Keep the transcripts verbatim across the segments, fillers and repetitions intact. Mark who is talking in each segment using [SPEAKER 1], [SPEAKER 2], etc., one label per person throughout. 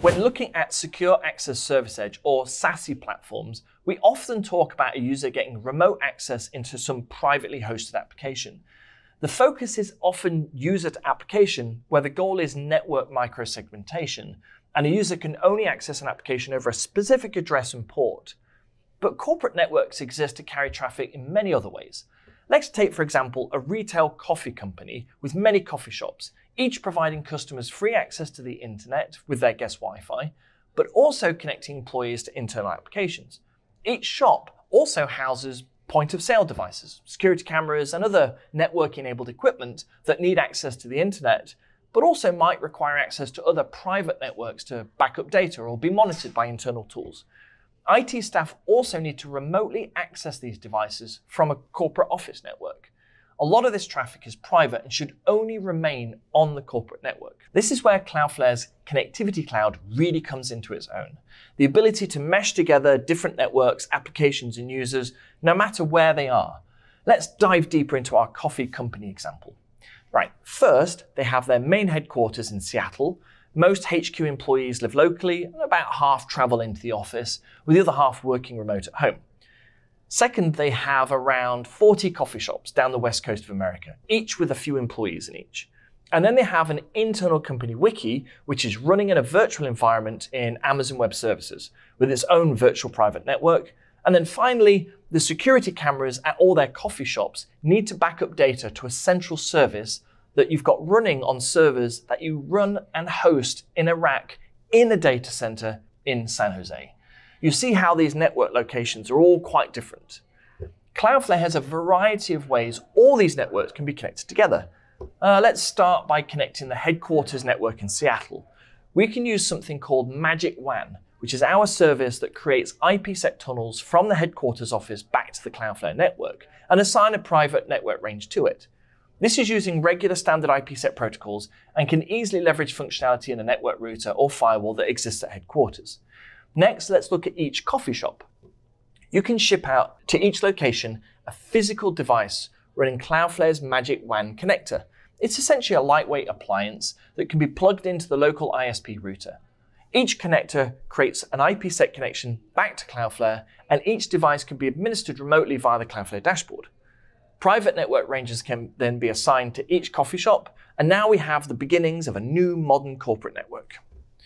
[SPEAKER 1] When looking at Secure Access Service Edge or SASE platforms, we often talk about a user getting remote access into some privately hosted application. The focus is often user to application, where the goal is network microsegmentation, and a user can only access an application over a specific address and port. But corporate networks exist to carry traffic in many other ways. Let's take, for example, a retail coffee company with many coffee shops, each providing customers free access to the internet with their guest Wi-Fi, but also connecting employees to internal applications. Each shop also houses point-of-sale devices, security cameras, and other network-enabled equipment that need access to the internet, but also might require access to other private networks to back up data or be monitored by internal tools. I T staff also need to remotely access these devices from a corporate office network. A lot of this traffic is private and should only remain on the corporate network. This is where Cloudflare's Connectivity Cloud really comes into its own. The ability to mesh together different networks, applications, and users, no matter where they are. Let's dive deeper into our coffee company example. Right, first, they have their main headquarters in Seattle. Most H Q employees live locally, and about half travel into the office, with the other half working remote at home. Second, they have around forty coffee shops down the west coast of America, each with a few employees in each. And then they have an internal company wiki, which is running in a virtual environment in Amazon Web Services, with its own virtual private network. And then finally, the security cameras at all their coffee shops need to back up data to a central service that you've got running on servers that you run and host in a rack in a data center in San Jose. You see how these network locations are all quite different. Cloudflare has a variety of ways all these networks can be connected together. Uh, let's start by connecting the headquarters network in Seattle. We can use something called Magic W A N, which is our service that creates I P sec tunnels from the headquarters office back to the Cloudflare network and assign a private network range to it. This is using regular standard I P sec protocols and can easily leverage functionality in a network router or firewall that exists at headquarters. Next, let's look at each coffee shop. You can ship out to each location a physical device running Cloudflare's Magic W A N connector. It's essentially a lightweight appliance that can be plugged into the local I S P router. Each connector creates an I P sec connection back to Cloudflare, and each device can be administered remotely via the Cloudflare dashboard. Private network ranges can then be assigned to each coffee shop, and now we have the beginnings of a new modern corporate network.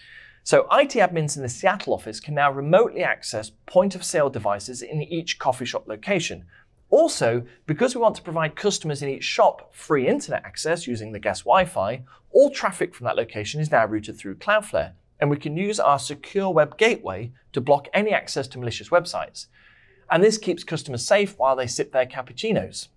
[SPEAKER 1] So I T admins in the Seattle office can now remotely access point-of-sale devices in each coffee shop location. Also, because we want to provide customers in each shop free internet access using the guest Wi-Fi, all traffic from that location is now routed through Cloudflare, and we can use our secure web gateway to block any access to malicious websites. And this keeps customers safe while they sip their cappuccinos.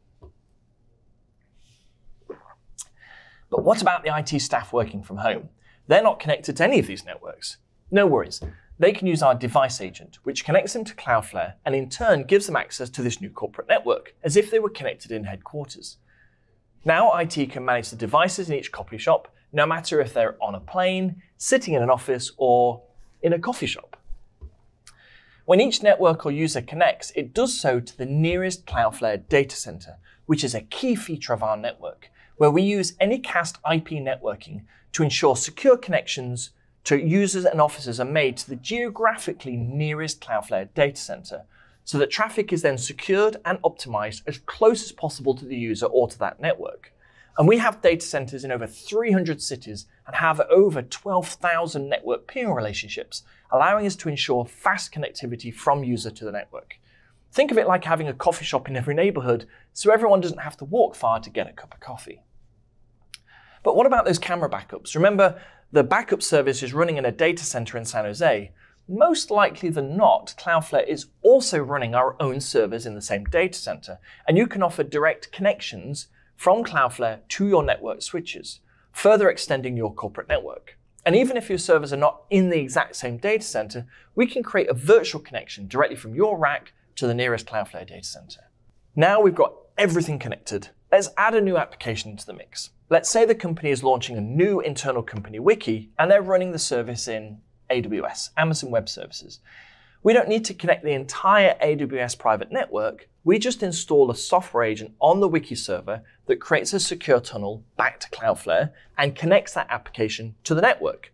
[SPEAKER 1] But what about the I T staff working from home? They're not connected to any of these networks. No worries. They can use our device agent, which connects them to Cloudflare and in turn gives them access to this new corporate network, as if they were connected in headquarters. Now I T can manage the devices in each coffee shop, no matter if they're on a plane, sitting in an office, or in a coffee shop. When each network or user connects, it does so to the nearest Cloudflare data center, which is a key feature of our network, where we use Anycast I P networking to ensure secure connections to users and offices are made to the geographically nearest Cloudflare data center, so that traffic is then secured and optimized as close as possible to the user or to that network. And we have data centers in over three hundred cities and have over twelve thousand network peering relationships, allowing us to ensure fast connectivity from user to the network. Think of it like having a coffee shop in every neighborhood, so everyone doesn't have to walk far to get a cup of coffee. But what about those camera backups? Remember, the backup service is running in a data center in San Jose. Most likely than not, Cloudflare is also running our own servers in the same data center, and you can offer direct connections from Cloudflare to your network switches, further extending your corporate network. And even if your servers are not in the exact same data center, we can create a virtual connection directly from your rack to the nearest Cloudflare data center. Now we've got everything connected. Let's add a new application into the mix. Let's say the company is launching a new internal company wiki and they're running the service in A W S, Amazon Web Services. We don't need to connect the entire A W S private network. We just install a software agent on the wiki server that creates a secure tunnel back to Cloudflare and connects that application to the network.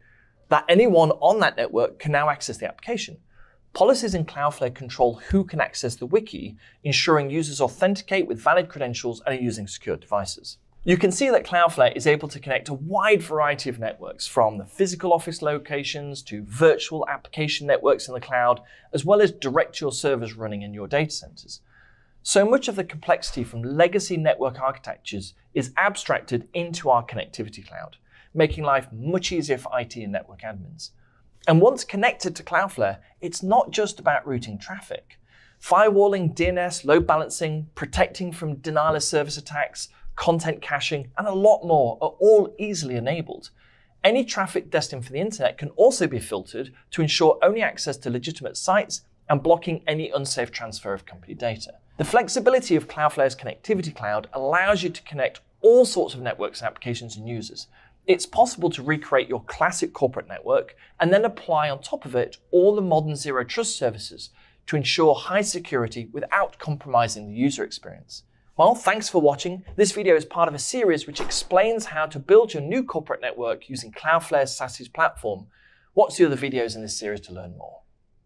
[SPEAKER 1] that anyone on that network can now access the application. Policies in Cloudflare control who can access the wiki, ensuring users authenticate with valid credentials and are using secure devices. You can see that Cloudflare is able to connect a wide variety of networks, from the physical office locations to virtual application networks in the cloud, as well as direct to your servers running in your data centers. So much of the complexity from legacy network architectures is abstracted into our connectivity cloud, making life much easier for I T and network admins. And once connected to Cloudflare, it's not just about routing traffic. Firewalling, D N S, load balancing, protecting from denial of service attacks, content caching, and a lot more are all easily enabled. Any traffic destined for the internet can also be filtered to ensure only access to legitimate sites and blocking any unsafe transfer of company data. The flexibility of Cloudflare's connectivity cloud allows you to connect all sorts of networks, applications, and users. It's possible to recreate your classic corporate network and then apply on top of it all the modern zero trust services to ensure high security without compromising the user experience. Well, thanks for watching. This video is part of a series which explains how to build your new corporate network using Cloudflare SASE platform. Watch the other videos in this series to learn more.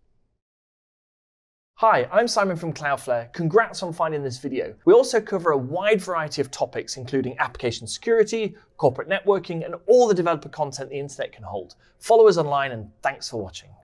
[SPEAKER 1] Hi, I'm Simon from Cloudflare. Congrats on finding this video. We also cover a wide variety of topics, including application security, corporate networking, and all the developer content the internet can hold. Follow us online, and thanks for watching.